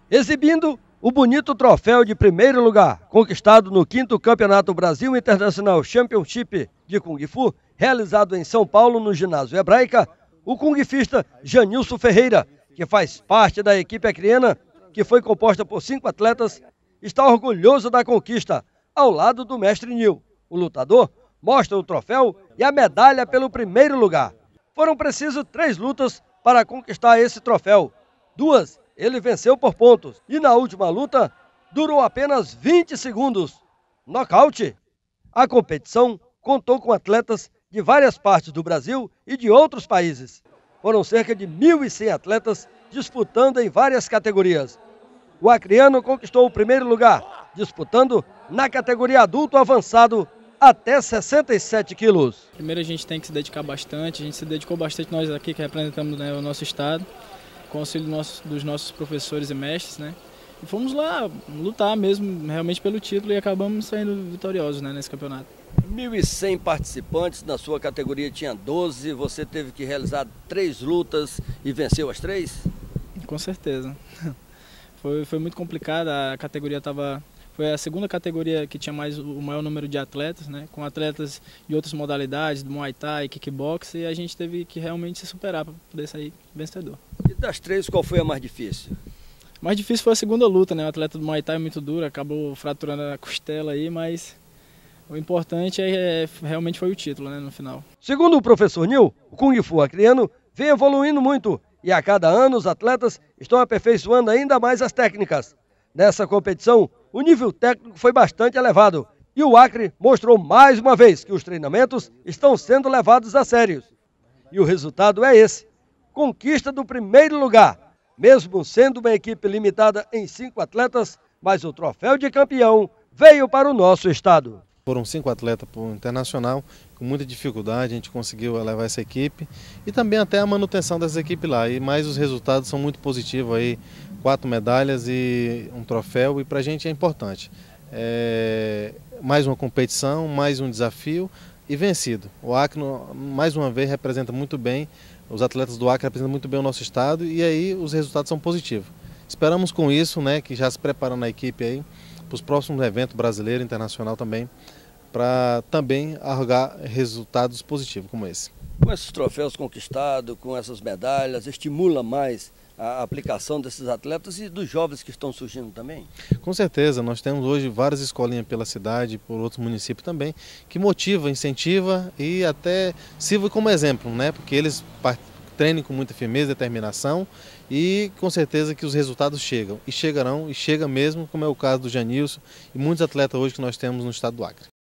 Exibindo o bonito troféu de primeiro lugar, conquistado no 5º Campeonato Brasil International Championship de Kung Fu, realizado em São Paulo no ginásio Hebraica, o kungfista Janilson Ferreira, que faz parte da equipe acreana, que foi composta por 5 atletas, está orgulhoso da conquista, ao lado do mestre Nil. O lutador mostra o troféu e a medalha pelo primeiro lugar. Foram precisas 3 lutas para conquistar esse troféu. 2 ele venceu por pontos e na última luta durou apenas 20 segundos. Nocaute. A competição contou com atletas de várias partes do Brasil e de outros países. Foram cerca de 1.100 atletas disputando em várias categorias. O acreano conquistou o primeiro lugar, disputando na categoria adulto avançado até 67 quilos. Primeiro a gente tem que se dedicar bastante, a gente se dedicou bastante nós aqui que representamos, né, o nosso estado, com o auxílio dos nossos professores e mestres, né? E fomos lá lutar mesmo, realmente pelo título e acabamos saindo vitoriosos, né, nesse campeonato. 1.100 participantes, na sua categoria tinha 12, você teve que realizar 3 lutas e venceu as 3? Com certeza. Foi muito complicado, a categoria foi a segunda categoria que tinha o maior número de atletas, né? Com atletas de outras modalidades, do Muay Thai, Kickbox, e a gente teve que realmente se superar para poder sair vencedor. E das 3, qual foi a mais difícil? A mais difícil foi a segunda luta, né? O atleta do Muay Thai é muito duro, acabou fraturando a costela aí, mas o importante realmente foi o título, né, no final. Segundo o professor Nil, o Kung Fu acreano vem evoluindo muito e a cada ano os atletas estão aperfeiçoando ainda mais as técnicas. Nessa competição, o nível técnico foi bastante elevado e o Acre mostrou mais uma vez que os treinamentos estão sendo levados a sério. E o resultado é esse: conquista do primeiro lugar, mesmo sendo uma equipe limitada em 5 atletas, mas o troféu de campeão veio para o nosso estado. Foram 5 atletas para o internacional, com muita dificuldade a gente conseguiu levar essa equipe e também até a manutenção dessa equipe lá. Mas os resultados são muito positivos aí, 4 medalhas e um troféu, e para a gente é importante. Mais uma competição, mais um desafio e vencido. O Acre mais uma vez representa muito bem, os atletas do Acre representam muito bem o nosso estado e aí os resultados são positivos. Esperamos com isso, né, que já se preparando a equipe aí para os próximos eventos brasileiro e internacional também, para também arrogar resultados positivos como esse. Com esses troféus conquistados, com essas medalhas, estimula mais a aplicação desses atletas e dos jovens que estão surgindo também? Com certeza, nós temos hoje várias escolinhas pela cidade, por outros municípios também, que motiva, incentiva e até sirva como exemplo, né? Porque eles treinem com muita firmeza e determinação e com certeza que os resultados chegam e chegarão e chega mesmo, como é o caso do Janilson e muitos atletas hoje que nós temos no estado do Acre.